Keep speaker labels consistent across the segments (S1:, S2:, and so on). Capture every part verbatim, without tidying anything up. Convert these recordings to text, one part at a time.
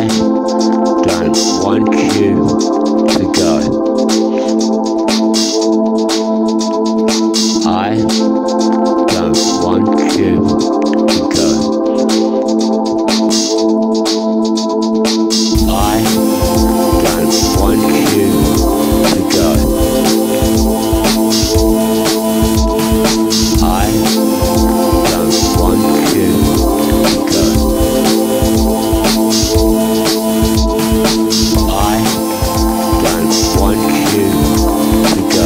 S1: I don't want you to go. I don't want you to go. I don't want you to go. I don't want you to go. I don't want you to go.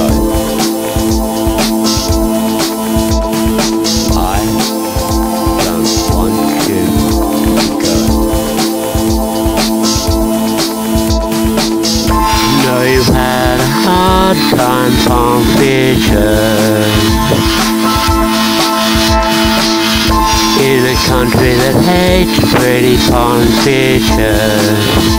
S1: I don't want you to go. Know you've had a hard time Pondfishing in a country that hates pretty Pondfishers.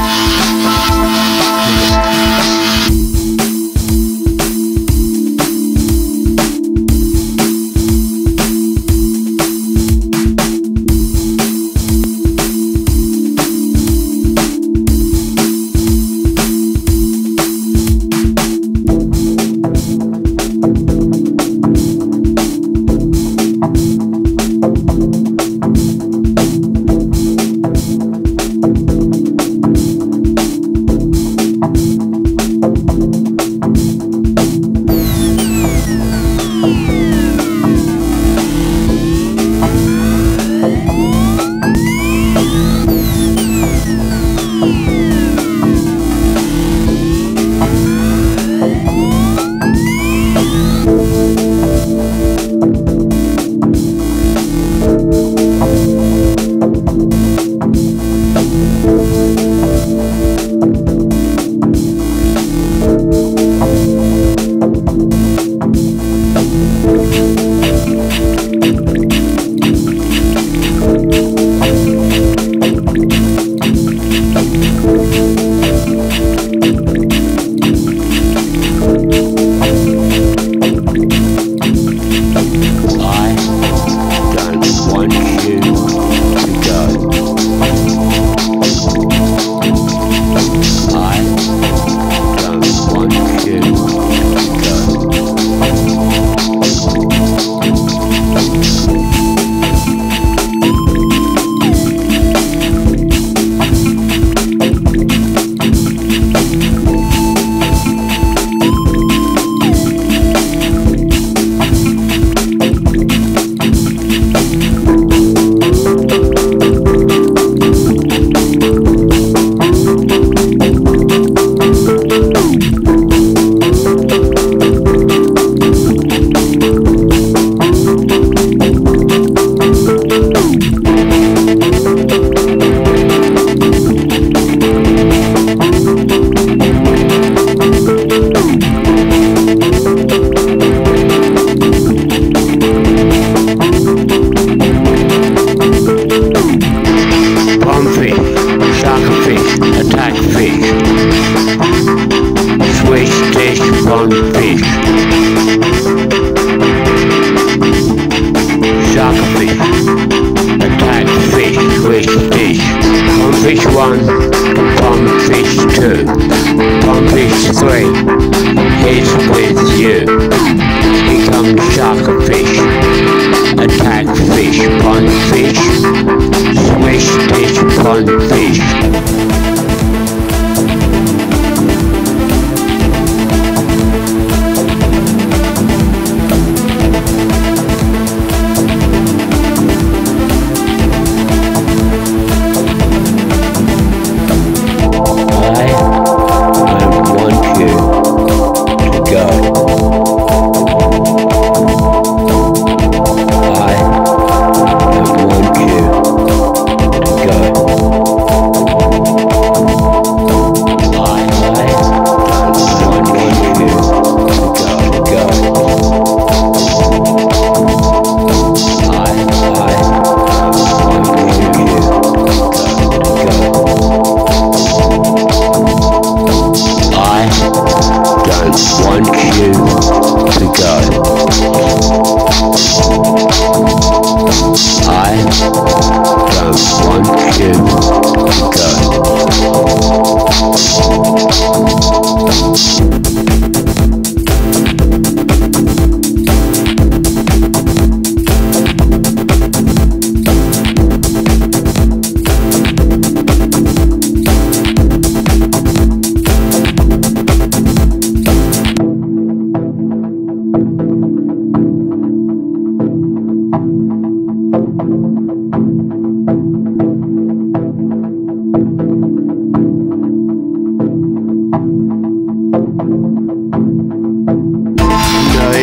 S1: Pondfish, sharkfish, attack fish, swish fish. Pondfish one, Pondfish two, Pondfish three is with you. Here comes sharkfish, attack fish, Pondfish, swish fish, Pondfish.
S2: Go.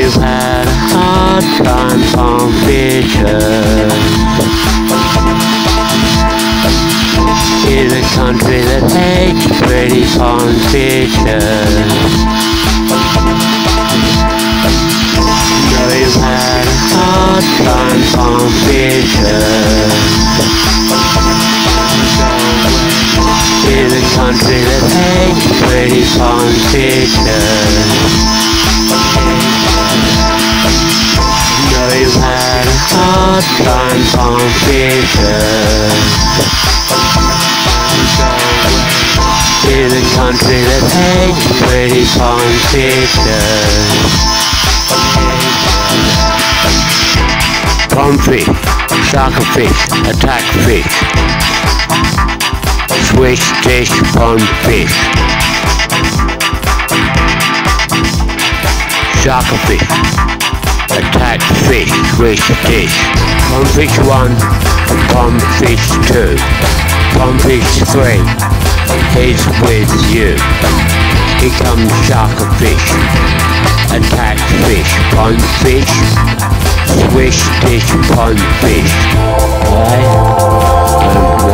S1: you've had a hard time on fishing in a country that hates pretty pond fishing. Know you've had a hard time on fishing in a country that hates pretty pond fishing. Know you've had a hard time on fishing in a country that hates pretty pond fishing. Pondfish, sharkfish, attack fish, swish dish pondfish, sharkfish, attack fish, swish dish. Pondfish one, pondfish two, pondfish three is with you. Here comes sharkfish, attack fish, pondfish, swish dish pondfish. Right? Um,